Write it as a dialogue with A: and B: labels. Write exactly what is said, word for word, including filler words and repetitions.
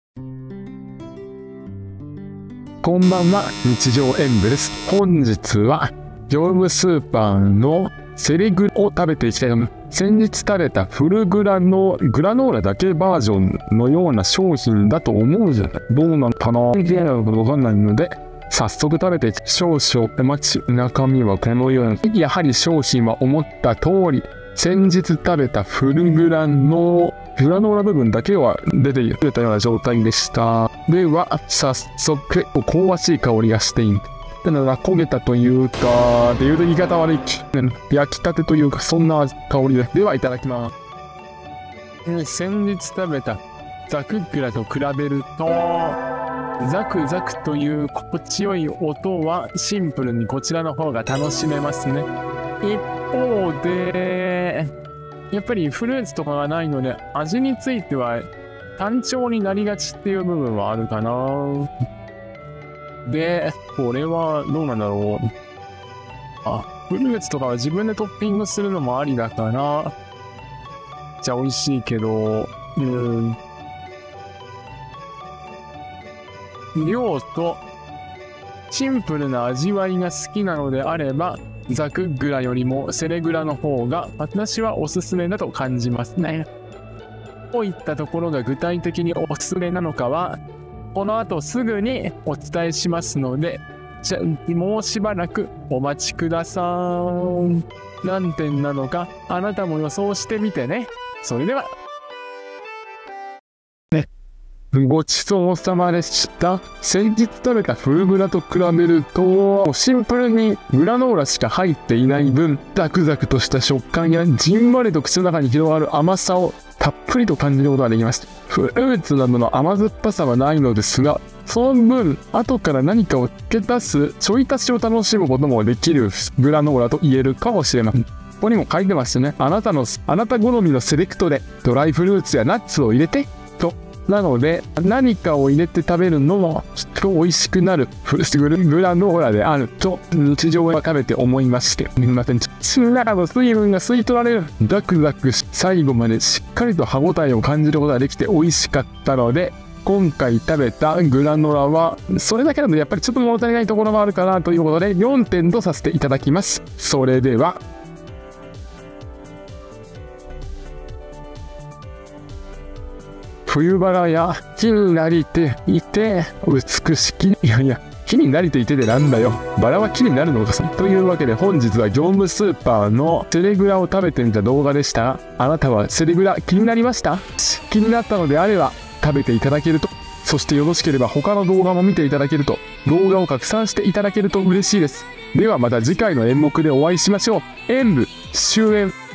A: こんばんは、日常演舞です。本日は業務スーパーのセレグを食べていきたいと思います。先日食べたフルグラのグラノーラだけバージョンのような商品だと思うじゃない。どうなのかなわかんないので、早速食べて少々お待ち。中身はこのように。やはり商品は思った通り、先日食べたフルグラのグラノーラ部分だけは出てくれたような状態でした。では、早速、香ばしい香りがしている。ってのが焦げたというか、でいうと言い方悪い。焼きたてというか、そんな香りで。では、いただきます。先日食べたザクグラと比べると、ザクザクという心地よい音はシンプルにこちらの方が楽しめますね。一方で、やっぱりフルーツとかがないので、味については単調になりがちっていう部分はあるかな。で、これはどうなんだろう。あ、フルーツとかは自分でトッピングするのもありだから、じゃあ美味しいけど、うん。量とシンプルな味わいが好きなのであれば、ザクグラよりもセレグラの方が私はおすすめだと感じますね。こういったところが具体的におすすめなのかは、この後すぐにお伝えしますので、じゃもうしばらくお待ちください。何点なのかあなたも予想してみてね。それでは。ね。ごちそうさまでした。先日食べたフルグラと比べると、シンプルにグラノーラしか入っていない分、ザクザクとした食感やじんわりと口の中に広がる甘さをたっぷりと感じることができます。フルーツなどの甘酸っぱさはないのですが、その分、後から何かを付け足す、ちょい足しを楽しむこともできるグラノーラと言えるかもしれません。ここにも書いてますね。あなたの、あなた好みのセレクトでドライフルーツやナッツを入れて、と。なので、何かを入れて食べるのもきっと美味しくなるグラノーラであると日常は食べて思いまして。すみません。口の中の水分が吸い取られる。ザクザク最後までしっかりと歯ごたえを感じることができて美味しかったので、今回食べたグラノーラは、それだけだとやっぱりちょっと物足りないところもあるかなということでよんてんとさせていただきます。それでは。冬バラや木になりていて美しき、いやいや、木になりていてでなんだよ。バラは木になるのかさ。というわけで本日は業務スーパーのセレグラを食べてみた動画でした。あなたはセレグラ気になりました？気になったのであれば食べていただけると、そしてよろしければ他の動画も見ていただけると、動画を拡散していただけると嬉しいです。ではまた次回の演目でお会いしましょう。演舞終演。